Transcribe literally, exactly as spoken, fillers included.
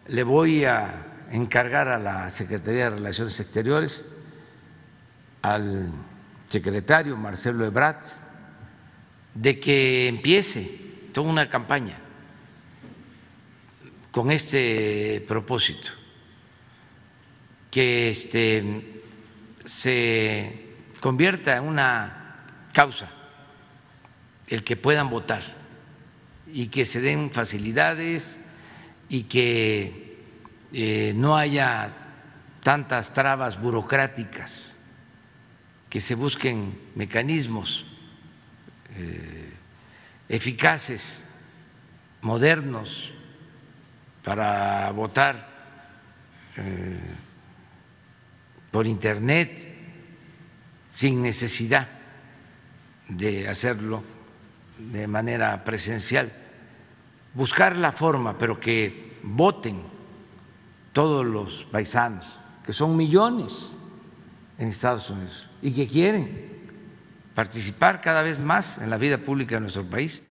le voy a encargar a la Secretaría de Relaciones Exteriores, al secretario Marcelo Ebrard, de que empiece toda una campaña con este propósito, que este, se convierta en una causa el que puedan votar y que se den facilidades y que eh, no haya tantas trabas burocráticas, que se busquen mecanismos eh, eficaces, modernos, para votar eh, por internet sin necesidad de hacerlo de manera presencial, buscar la forma, pero que voten todos los paisanos, que son millones en Estados Unidos y que quieren participar cada vez más en la vida pública de nuestro país.